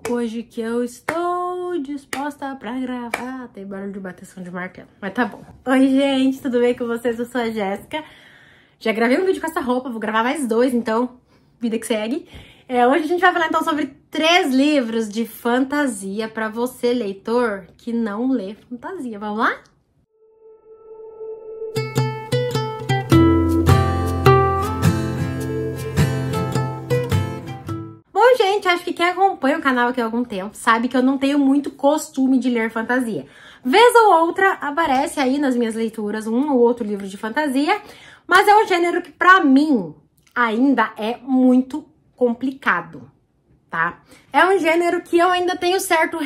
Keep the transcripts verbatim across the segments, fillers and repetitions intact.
hoje que eu estou disposta pra gravar. Tem barulho de bateção de martelo, mas tá bom. Oi, gente, tudo bem com vocês? Eu sou a Jéssica. Já gravei um vídeo com essa roupa, vou gravar mais dois, então, vida que segue. É, hoje a gente vai falar, então, sobre três livros de fantasia pra você, leitor, que não lê fantasia. Vamos lá? Bom, gente, acho que quem acompanha o canal aqui há algum tempo sabe que eu não tenho muito costume de ler fantasia. Vez ou outra aparece aí nas minhas leituras um ou outro livro de fantasia, mas é um gênero que pra mim ainda é muito complicado, tá? É um gênero que eu ainda tenho certo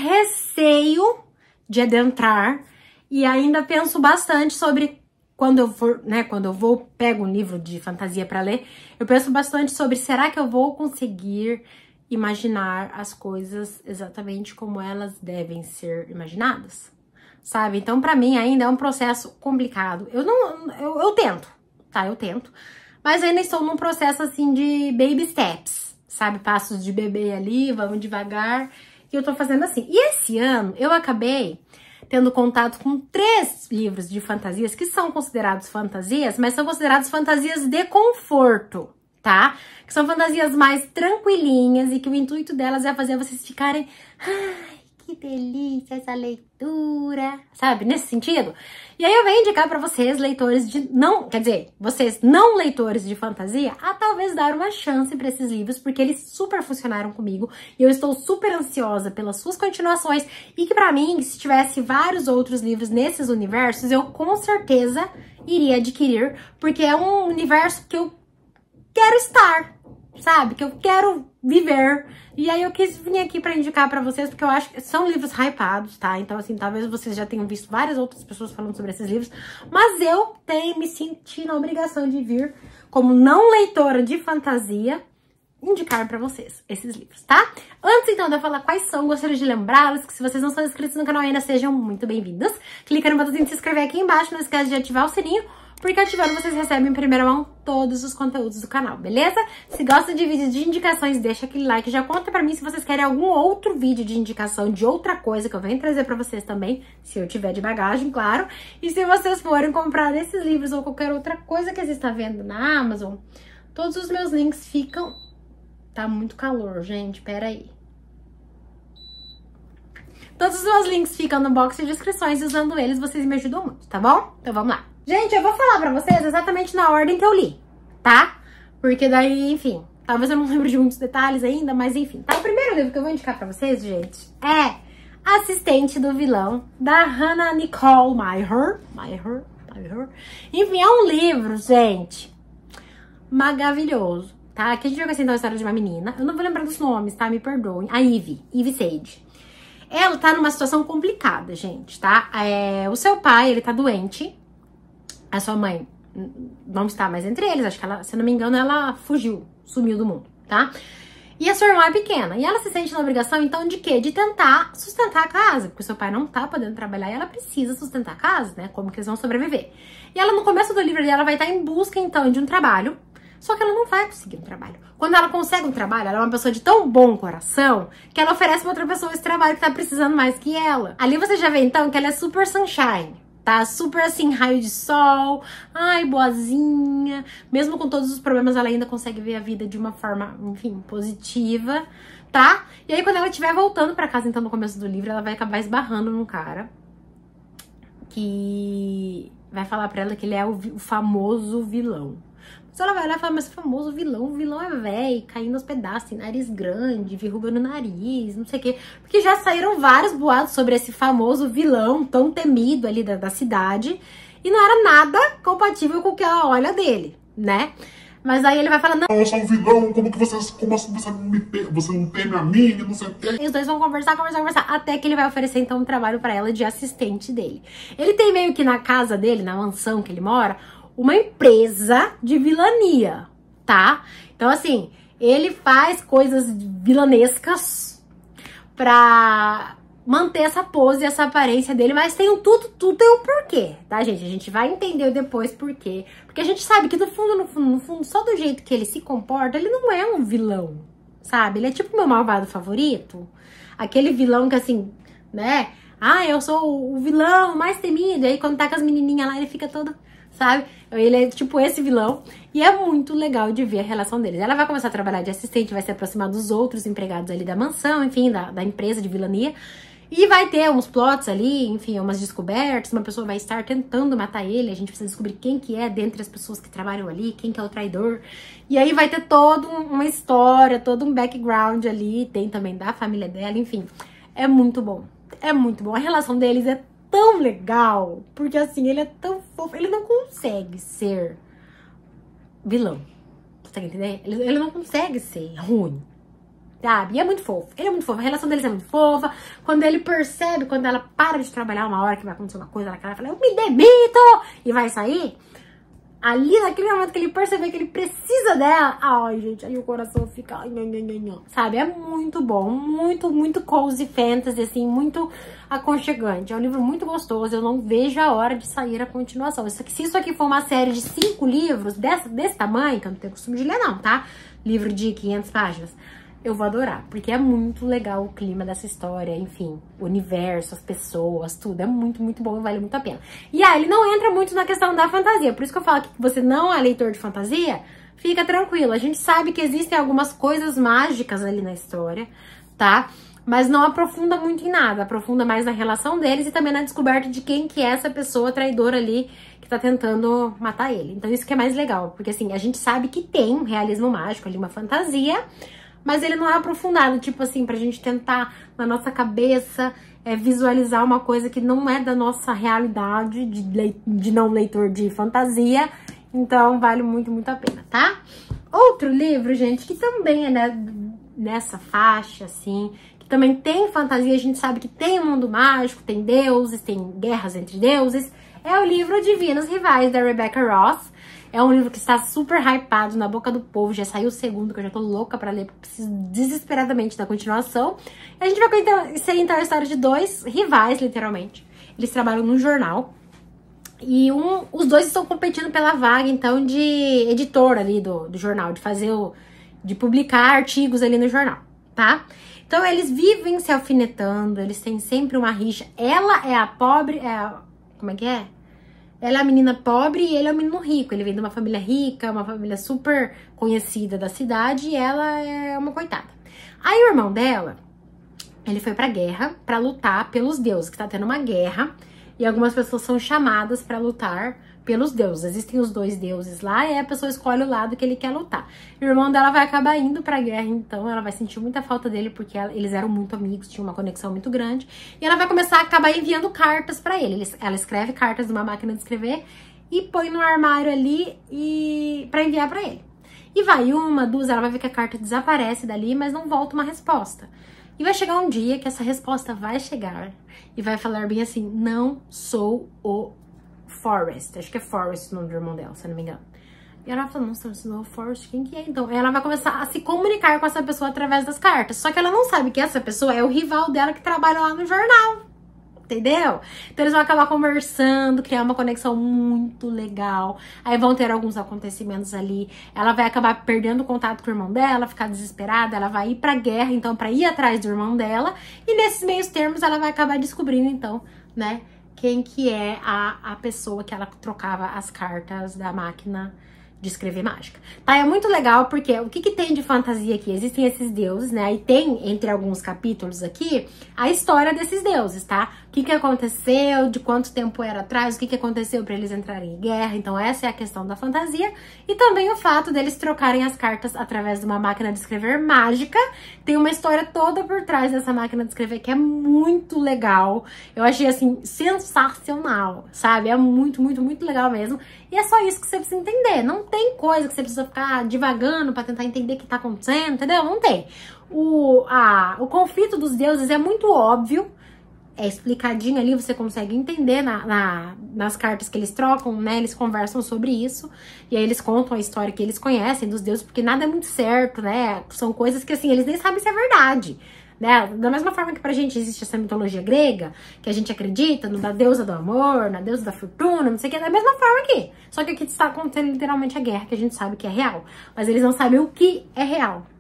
receio de adentrar e ainda penso bastante sobre quando eu for, né, quando eu vou, pego um livro de fantasia pra ler, eu penso bastante sobre será que eu vou conseguir imaginar as coisas exatamente como elas devem ser imaginadas, sabe? Então, pra mim, ainda é um processo complicado. Eu não, eu, eu tento, tá? Eu tento, mas ainda estou num processo, assim, de baby steps, sabe? Passos de bebê ali, vamos devagar, e eu tô fazendo assim. E esse ano, eu acabei tendo contato com três livros de fantasias que são considerados fantasias, mas são considerados fantasias de conforto, tá? Que são fantasias mais tranquilinhas e que o intuito delas é fazer vocês ficarem... Ai, que delícia essa leitura, sabe? Nesse sentido. E aí eu venho indicar pra vocês, leitores de... não, quer dizer, vocês não leitores de fantasia, a talvez dar uma chance pra esses livros, porque eles super funcionaram comigo. E eu estou super ansiosa pelas suas continuações. E que pra mim, se tivesse vários outros livros nesses universos, eu com certeza iria adquirir, porque é um universo que eu quero estar, sabe? Que eu quero viver. E aí eu quis vir aqui pra indicar pra vocês, porque eu acho que são livros hypados, tá? Então, assim, talvez vocês já tenham visto várias outras pessoas falando sobre esses livros, mas eu tenho me sentido na obrigação de vir, como não leitora de fantasia, indicar pra vocês esses livros, tá? Antes, então, de eu falar quais são, gostaria de lembrá-los que se vocês não são inscritos no canal ainda, sejam muito bem-vindos. Clica no botãozinho de se inscrever aqui embaixo, não esquece de ativar o sininho, porque ativando vocês recebem em primeira mão todos os conteúdos do canal, beleza? Se gostam de vídeos de indicações, deixa aquele like, já conta pra mim se vocês querem algum outro vídeo de indicação de outra coisa que eu venho trazer pra vocês também, se eu tiver de bagagem, claro. E se vocês forem comprar esses livros ou qualquer outra coisa que você está vendo na Amazon, todos os meus links ficam... Tá muito calor, gente, pera aí. Todos os meus links ficam no box de descrições e usando eles vocês me ajudam muito, tá bom? Então vamos lá. Gente, eu vou falar pra vocês exatamente na ordem que eu li, tá? Porque daí, enfim, talvez eu não lembre de muitos detalhes ainda, mas enfim. Tá? O primeiro livro que eu vou indicar pra vocês, gente, é Assistente do Vilão, da Hannah Nicole Meyer. Meyer, Meyer. Enfim, é um livro, gente, maravilhoso, tá? Aqui a gente vai conhecer então a história de uma menina. Eu não vou lembrar dos nomes, tá? Me perdoem. A Ivy, Ivy Sage. Ela tá numa situação complicada, gente, tá? É, o seu pai, ele tá doente. A sua mãe não está mais entre eles, acho que ela, se eu não me engano, ela fugiu, sumiu do mundo, tá? E a sua irmã é pequena, e ela se sente na obrigação, então, de quê? De tentar sustentar a casa, porque o seu pai não tá podendo trabalhar e ela precisa sustentar a casa, né? Como que eles vão sobreviver? E ela, no começo do livro, ela vai estar em busca, então, de um trabalho, só que ela não vai conseguir um trabalho. Quando ela consegue um trabalho, ela é uma pessoa de tão bom coração que ela oferece pra outra pessoa esse trabalho que tá precisando mais que ela. Ali você já vê, então, que ela é super sunshine. Tá super assim, raio de sol, ai, boazinha. Mesmo com todos os problemas, ela ainda consegue ver a vida de uma forma, enfim, positiva, tá? E aí, quando ela estiver voltando pra casa, então, no começo do livro, ela vai acabar esbarrando num cara que vai falar pra ela que ele é o, o famoso vilão. Mas ela vai olhar e fala, mas famoso vilão, o vilão é velho, caindo aos pedaços, tem nariz grande, verruga no nariz, não sei o quê. Porque já saíram vários boatos sobre esse famoso vilão tão temido ali da, da cidade. E não era nada compatível com o que ela olha dele, né? Mas aí ele vai falar, não, eu sou um vilão, como que você, como assim você, me, você não teme a mim, não sei o quê. E os dois vão conversar, conversar, conversar, até que ele vai oferecer então um trabalho pra ela de assistente dele. Ele tem meio que na casa dele, na mansão que ele mora, uma empresa de vilania, tá? Então, assim, ele faz coisas vilanescas pra manter essa pose e essa aparência dele, mas tem um tudo, tudo tem um porquê, tá, gente? A gente vai entender depois porquê. Porque a gente sabe que no fundo, no fundo, no fundo, só do jeito que ele se comporta, ele não é um vilão, sabe? Ele é tipo meu malvado favorito. Aquele vilão que assim, né? Ah, eu sou o vilão mais temido. E aí quando tá com as menininhas lá, ele fica todo, sabe? Ele é tipo esse vilão. E é muito legal de ver a relação deles. Ela vai começar a trabalhar de assistente, vai se aproximar dos outros empregados ali da mansão, enfim, da, da empresa de vilania. E vai ter uns plots ali, enfim, umas descobertas. Uma pessoa vai estar tentando matar ele. A gente precisa descobrir quem que é dentre as pessoas que trabalham ali, quem que é o traidor. E aí vai ter toda uma história, todo um background ali. Tem também da família dela, enfim. É muito bom. É muito bom. A relação deles é tão legal. Porque assim, ele é tão fofo. Ele não consegue ser vilão. Você tá entendendo? Ele, ele não consegue ser ruim. Sabe? E é muito fofo. Ele é muito fofo. A relação deles é muito fofa. Quando ele percebe, quando ela para de trabalhar uma hora que vai acontecer uma coisa, ela fala, eu me demito! E vai sair. Ali, naquele momento que ele perceber que ele precisa dela, ai, gente, aí o coração fica, ai, nhã, nhã, nhã, nhã. Sabe? É muito bom. Muito, muito cozy fantasy, assim, muito aconchegante. É um livro muito gostoso. Eu não vejo a hora de sair a continuação. Isso aqui, se isso aqui for uma série de cinco livros, dessa, desse tamanho, que eu não tenho costume de ler, não, tá? Livro de quinhentas páginas. Eu vou adorar, porque é muito legal o clima dessa história, enfim, o universo, as pessoas, tudo. É muito, muito bom e vale muito a pena. E aí, ele não entra muito na questão da fantasia. Por isso que eu falo que você não é leitor de fantasia, fica tranquilo. A gente sabe que existem algumas coisas mágicas ali na história, tá? Mas não aprofunda muito em nada. Aprofunda mais na relação deles e também na descoberta de quem que é essa pessoa traidora ali que tá tentando matar ele. Então isso que é mais legal, porque assim, a gente sabe que tem um realismo mágico ali, uma fantasia, mas ele não é aprofundado, tipo assim, pra gente tentar, na nossa cabeça, é, visualizar uma coisa que não é da nossa realidade, de, le... de não leitor de fantasia. Então, vale muito, muito a pena, tá? Outro livro, gente, que também é né, nessa faixa, assim, que também tem fantasia, a gente sabe que tem um mundo mágico, tem deuses, tem guerras entre deuses, é o livro Divinos Rivais, da Rebecca Ross. É um livro que está super hypado na boca do povo, já saiu o segundo, que eu já tô louca pra ler, porque preciso desesperadamente da continuação. E a gente vai conhecer então a história de dois rivais, literalmente. Eles trabalham num jornal e um, os dois estão competindo pela vaga, então, de editor ali do, do jornal, de fazer o, de publicar artigos ali no jornal, tá? Então, eles vivem se alfinetando, eles têm sempre uma rixa. Ela é a pobre, é a, como é que é? Ela é a menina pobre e ele é o menino rico. Ele vem de uma família rica, uma família super conhecida da cidade, e ela é uma coitada. Aí o irmão dela, ele foi pra guerra pra lutar pelos deuses, que tá tendo uma guerra, e algumas pessoas são chamadas pra lutar pelos deuses. Existem os dois deuses lá, e aí a pessoa escolhe o lado que ele quer lutar. O irmão dela vai acabar indo pra guerra, então ela vai sentir muita falta dele, porque ela, eles eram muito amigos, tinham uma conexão muito grande. E ela vai começar a acabar enviando cartas pra ele. ele ela escreve cartas numa máquina de escrever e põe no armário ali e pra enviar pra ele. E vai uma, duas, ela vai ver que a carta desaparece dali, mas não volta uma resposta. E vai chegar um dia que essa resposta vai chegar e vai falar bem assim, não sou o Forrest, acho que é Forrest o nome do irmão dela, se eu não me engano. E ela fala, nossa, você não é o Forrest, quem que é então? Ela vai começar a se comunicar com essa pessoa através das cartas, só que ela não sabe que essa pessoa é o rival dela que trabalha lá no jornal, entendeu? Então eles vão acabar conversando, criar uma conexão muito legal, aí vão ter alguns acontecimentos ali, ela vai acabar perdendo contato com o irmão dela, ficar desesperada, ela vai ir pra guerra, então, pra ir atrás do irmão dela, e nesses meios termos ela vai acabar descobrindo, então, né, quem que é a, a pessoa que ela trocava as cartas da máquina de escrever mágica. Tá, é muito legal porque o que que tem de fantasia aqui? Existem esses deuses, né? E tem, entre alguns capítulos aqui, a história desses deuses, tá? O que que aconteceu, de quanto tempo era atrás, o que que aconteceu pra eles entrarem em guerra. Então essa é a questão da fantasia. E também o fato deles trocarem as cartas através de uma máquina de escrever mágica. Tem uma história toda por trás dessa máquina de escrever que é muito legal. Eu achei, assim, sensacional, sabe? É muito, muito, muito legal mesmo. E é só isso que você precisa entender. Não tem coisa que você precisa ficar divagando pra tentar entender o que tá acontecendo, entendeu? Não tem. O, a, o conflito dos deuses é muito óbvio. É explicadinho ali, você consegue entender na, na, nas cartas que eles trocam, né? Eles conversam sobre isso. E aí eles contam a história que eles conhecem dos deuses, porque nada é muito certo, né? São coisas que, assim, eles nem sabem se é verdade. Né? Da mesma forma que pra gente existe essa mitologia grega, que a gente acredita no da deusa do amor, na deusa da fortuna, não sei o que, da mesma forma aqui. Só que aqui está acontecendo literalmente a guerra, que a gente sabe que é real. Mas eles não sabem o que é real,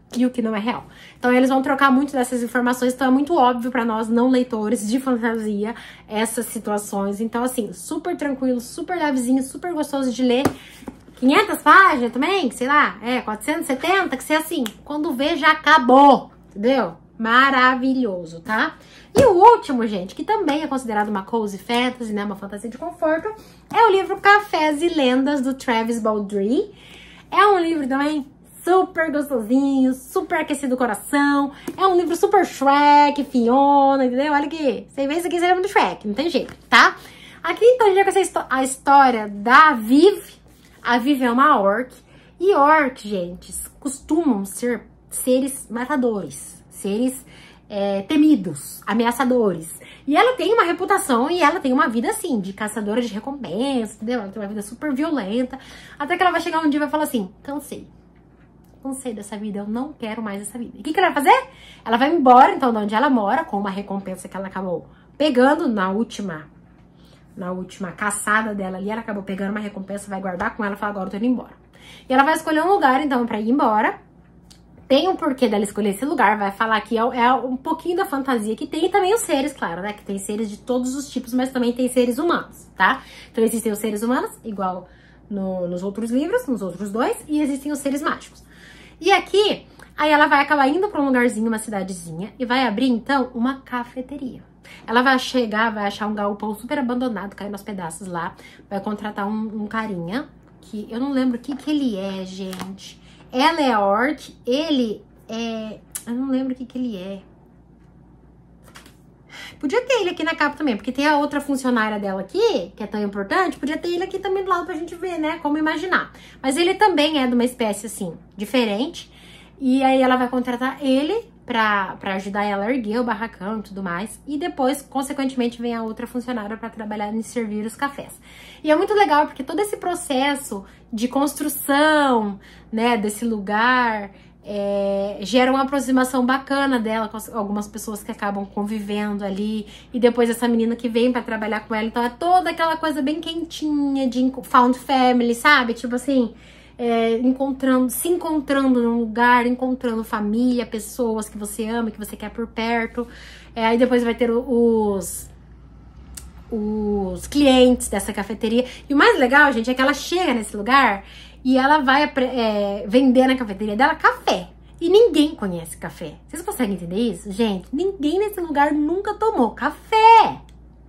e o que não é real. Então eles vão trocar muito dessas informações, então é muito óbvio pra nós não leitores de fantasia essas situações. Então assim, super tranquilo, super levezinho, super gostoso de ler. quinhentas páginas também, sei lá, é, quatrocentos e setenta, que você assim, quando vê já acabou, entendeu? Maravilhoso, tá? E o último, gente, que também é considerado uma cozy fantasy, né, uma fantasia de conforto, é o livro Cafés e Lendas, do Travis Baldree. É um livro também super gostosinho, super aquecido o coração, é um livro super Shrek, Fiona, entendeu? Olha aqui, você vê isso aqui, você lembra do Shrek, não tem jeito, tá? Aqui, então, a gente vai conhecer a história da Viv. A Viv é uma orc, e orc, gente, costumam ser seres matadores, seres é, temidos, ameaçadores. E ela tem uma reputação e ela tem uma vida, assim, de caçadora de recompensa, entendeu? Ela tem uma vida super violenta, até que ela vai chegar um dia e vai falar assim, cansei. Cansei dessa vida, eu não quero mais essa vida. E o que, que ela vai fazer? Ela vai embora, então, de onde ela mora, com uma recompensa que ela acabou pegando na última... Na última caçada dela ali, ela acabou pegando uma recompensa, vai guardar com ela e fala, agora eu tô indo embora. E ela vai escolher um lugar, então, pra ir embora. Tem um porquê dela escolher esse lugar, vai falar que é, é um pouquinho da fantasia que tem. E também os seres, claro, né? Que tem seres de todos os tipos, mas também tem seres humanos, tá? Então, existem os seres humanos, igual no, nos outros livros, nos outros dois. E existem os seres mágicos. E aqui, aí ela vai acabar indo pra um lugarzinho, uma cidadezinha. E vai abrir, então, uma cafeteria. Ela vai chegar, vai achar um galpão super abandonado, caindo aos pedaços lá. Vai contratar um, um carinha, que eu não lembro o que, que ele é, gente. Ela é orc, ele é... Eu não lembro o que, que ele é. Podia ter ele aqui na capa também, porque tem a outra funcionária dela aqui, que é tão importante. Podia ter ele aqui também do lado pra gente ver, né, como imaginar. Mas ele também é de uma espécie, assim, diferente. E aí ela vai contratar ele... Pra, pra ajudar ela a erguer o barracão e tudo mais. E depois, consequentemente, vem a outra funcionária pra trabalhar em servir os cafés. E é muito legal, porque todo esse processo de construção, né, desse lugar, é, gera uma aproximação bacana dela com as, algumas pessoas que acabam convivendo ali. E depois essa menina que vem pra trabalhar com ela. Então é toda aquela coisa bem quentinha de found family, sabe? Tipo assim... É, encontrando, se encontrando num lugar, encontrando família, pessoas que você ama, que você quer por perto. É, aí depois vai ter os, os clientes dessa cafeteria. E o mais legal, gente, é que ela chega nesse lugar e ela vai é, vender na cafeteria dela café. E ninguém conhece café. Vocês conseguem entender isso? Gente, ninguém nesse lugar nunca tomou café.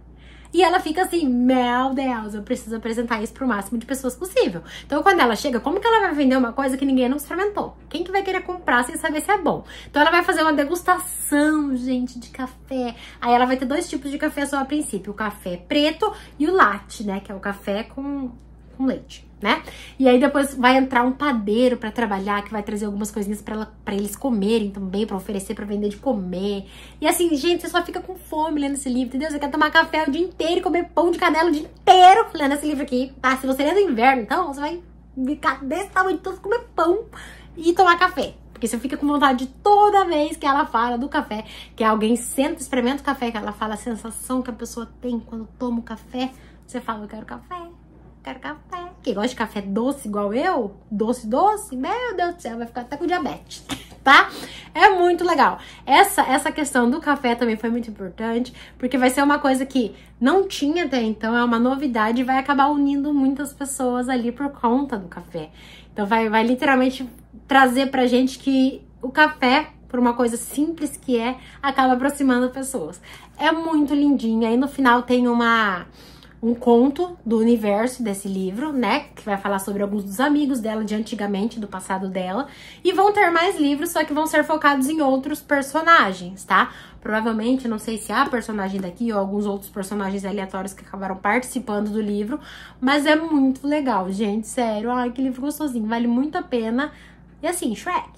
E ela fica assim, meu Deus, eu preciso apresentar isso pro máximo de pessoas possível. Então, quando ela chega, como que ela vai vender uma coisa que ninguém não experimentou? Quem que vai querer comprar sem saber se é bom? Então, ela vai fazer uma degustação, gente, de café. Aí, ela vai ter dois tipos de café só a princípio. O café preto e o latte, né? Que é o café com, com leite, né? E aí, depois vai entrar um padeiro pra trabalhar, que vai trazer algumas coisinhas pra, ela, pra eles comerem também, pra oferecer, pra vender de comer. E assim, gente, você só fica com fome lendo esse livro, entendeu? Você quer tomar café o dia inteiro e comer pão de canela o dia inteiro lendo esse livro aqui, tá? Se você ler no inverno, então, você vai ficar desse tamanho de todo, comer pão e tomar café. Porque você fica com vontade de toda vez que ela fala do café, que alguém senta, experimenta o café, que ela fala a sensação que a pessoa tem quando toma o café, você fala, eu quero café. Quero café. Quem gosta de café doce igual eu, doce, doce, meu Deus do céu, vai ficar até com diabetes, tá? É muito legal. Essa, essa questão do café também foi muito importante, porque vai ser uma coisa que não tinha até então, é uma novidade e vai acabar unindo muitas pessoas ali por conta do café. Então vai, vai literalmente trazer pra gente que o café, por uma coisa simples que é, acaba aproximando pessoas. É muito lindinho. Aí no final tem uma... um conto do universo desse livro, né? Que vai falar sobre alguns dos amigos dela de antigamente, do passado dela. E vão ter mais livros, só que vão ser focados em outros personagens, tá? Provavelmente, não sei se há personagem daqui ou alguns outros personagens aleatórios que acabaram participando do livro. Mas é muito legal, gente, sério. Ai, que livro gostosinho, vale muito a pena. E assim, Shrek.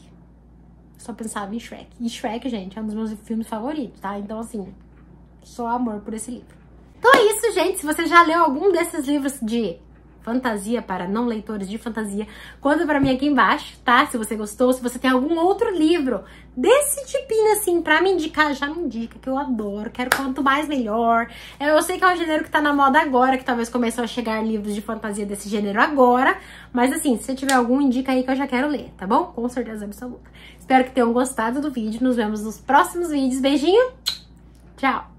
Só pensava em Shrek. E Shrek, gente, é um dos meus filmes favoritos, tá? Então, assim, só amor por esse livro. Então é isso, gente. Se você já leu algum desses livros de fantasia para não leitores de fantasia, conta pra mim aqui embaixo, tá? Se você gostou, se você tem algum outro livro desse tipinho assim pra me indicar, já me indica, que eu adoro, quero quanto mais melhor. Eu sei que é um gênero que tá na moda agora, que talvez começou a chegar livros de fantasia desse gênero agora, mas assim, se você tiver algum, indica aí que eu já quero ler, tá bom? Com certeza absoluta. Espero que tenham gostado do vídeo, nos vemos nos próximos vídeos, beijinho, tchau!